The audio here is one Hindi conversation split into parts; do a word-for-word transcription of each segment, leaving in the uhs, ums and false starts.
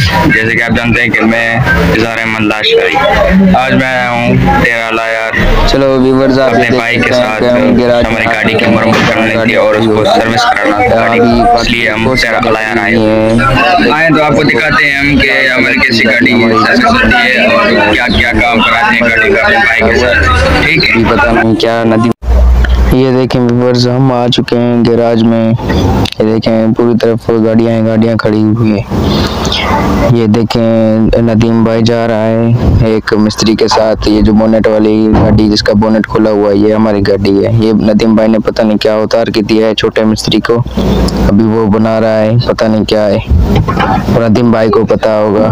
जैसे कि आप जानते हैं कि मैं इज़हार अहमद लाशकारी, आज मैं आया हूँ तेरा यार चलो व्यूअर्स, आप अपने भाई के साथ हमारी गाड़ी की मरम्मत करनी थी और उसको सर्विस कराना था गाड़ी, इसलिए हम तेरा यार आए आए तो आपको दिखाते हैं हम कि हमारी कैसी गाड़ी सर्विस होती है और क्या क्या काम कराते हैं गाड़ी का अपने भाई के साथ। ठीक है, पता नहीं क्या नदी। ये देखें व्यूअर्स, हम आ चुके हैं गैराज में। ये देखें पूरी तरफ गाड़ियां गाड़ियां खड़ी हुई है। ये देखें नदीम भाई जा रहा है एक मिस्त्री के साथ। ये जो बोनेट वाली गाड़ी जिसका बोनेट खुला हुआ है ये हमारी गाड़ी है। ये नदीम भाई ने पता नहीं क्या उतार के दिया है छोटे मिस्त्री को, अभी वो बना रहा है, पता नहीं क्या है, और नदीम भाई को पता होगा।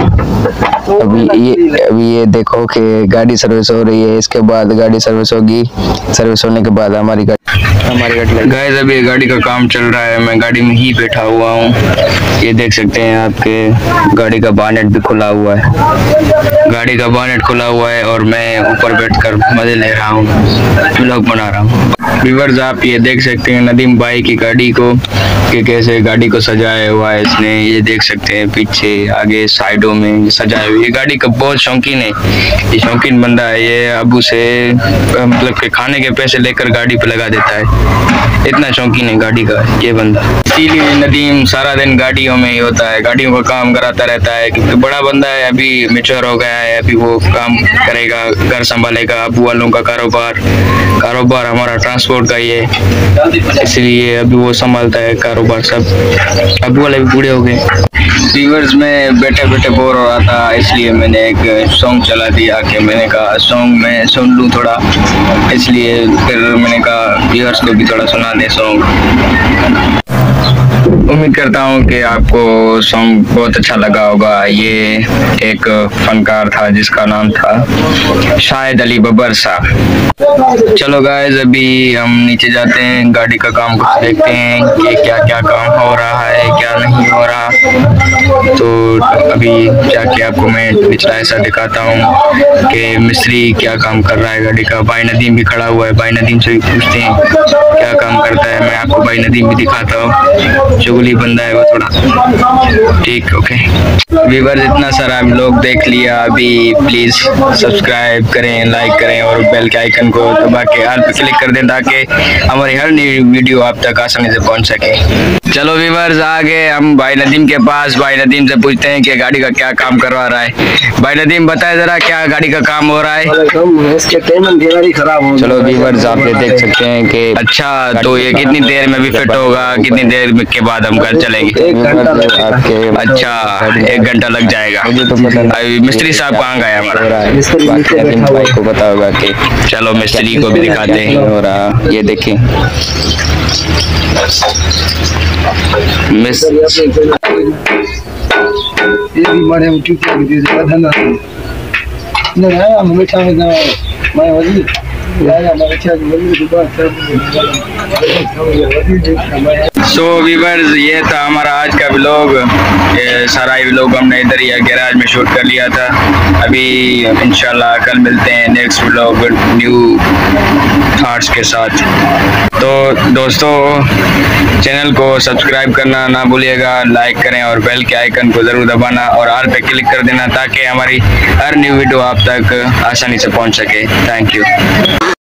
अभी ये अभी ये देखो कि गाड़ी सर्विस हो रही है, इसके बाद गाड़ी सर्विस होगी, सर्विस होने के बाद हमारी हमारी गाड़ी गाइस अभी गाड़ी का काम चल रहा है, मैं गाड़ी में ही बैठा हुआ हूँ। ये देख सकते हैं आपके गाड़ी का बानेट भी खुला हुआ है, गाड़ी का बानेट खुला हुआ है और मैं ऊपर बैठकर मजे ले रहा हूँ, व्लॉग बना रहा हूँ। व्यूअर्स आप ये देख सकते हैं नदीम भाई की गाड़ी को कि कैसे गाड़ी को सजाया हुआ है इसने। ये देख सकते हैं पीछे आगे साइडों में सजाया हुआ। ये गाड़ी का बहुत शौकीन है, ये शौकीन बंदा है। ये अबू से मतलब के खाने के पैसे लेकर गाड़ी पे लगा देता है, इतना शौकीन है गाड़ी का ये बंदा। इसीलिए नदीम सारा दिन गाड़ियों में ही होता है, गाड़ियों का काम कराता रहता है क्योंकि बड़ा बंदा है, अभी मैच्योर हो गया है, अभी वो काम करेगा, घर संभालेगा, अबू वालों का कारोबार कारोबार हमारा ट्रांसपोर्ट का ही है, इसलिए अभी वो संभालता है कारोबार सब। अबू वाले भी बूढ़े हो गए। व्यूअर्स में बैठे बैठे बोर हो रहा था, इसलिए मैंने एक सॉन्ग चला दिया कि मैंने कहा सॉन्ग में सुन लूँ थोड़ा, इसलिए फिर मैंने कहा व्यूअर्स को भी थोड़ा सुना दे सॉन्ग। उम्मीद करता हूँ कि आपको सॉन्ग बहुत अच्छा लगा होगा। ये एक फनकार था जिसका नाम था शाहिद अली बब्बर साहब। चलो गाइस अभी हम नीचे जाते हैं, गाड़ी का काम कुछ देखते हैं कि क्या क्या काम हो रहा है क्या नहीं हो रहा। तो अभी जाके आपको मैं निचला ऐसा दिखाता हूँ कि मिस्त्री क्या काम कर रहा है गाड़ी का। भाई नदीम भी खड़ा हुआ है, भाई नदीम से भी पूछते हैं क्या काम करता है। मैं आपको भाई नदीम भी दिखाता हूँ, चुगली बंदा है वो थोड़ा। ठीक ओके व्यूअर्स, इतना सारा लोग देख लिया, अभी प्लीज सब्सक्राइब करें, लाइक करें और बेल के आइकन को दबा के ऑल पे क्लिक कर दें ताकि हमारी हर नई वीडियो आप तक आसानी से पहुंच सके। चलो व्यूअर्स आगे हम भाई नदीम के पास, भाई नदीम से पूछते हैं कि गाड़ी का क्या काम करवा रहा है। भाई नदीम बताए जरा क्या गाड़ी का काम हो रहा है। इसके पेमेंट खराब हो। चलो व्यूअर्स आप ये देख सकते हैं कि अच्छा तो ये कितनी देर में भी फिट होगा, कितनी देर के बाद हम घर चलेंगे। एक घंटा आपके अच्छा एक घंटा लग जाएगा। अभी मिस्त्री साहब कहाँ गए हमारा, भाई को पता होगा कि चलो मिस्त्री को भी दिखाते हैं। हो रहा ये देखें मिस ये भी मारे हम क्यों क्या दे दे धन्ना नहीं है हम बैठा है ना मैं वही यार मैं अच्छा वही दुकान सो व्यूअर्स ये था हमारा आज का व्लॉग। सारा ही व्लॉग हमने इधर ही गैराज में शूट कर लिया था। अभी इंशाल्लाह कल मिलते हैं नेक्स्ट व्लॉग न्यू थॉट्स के साथ। तो दोस्तों चैनल को सब्सक्राइब करना ना भूलिएगा, लाइक करें और बेल के आइकन को ज़रूर दबाना और ऑल पे क्लिक कर देना ताकि हमारी हर न्यू वीडियो आप तक आसानी से पहुंच सके। Thank you.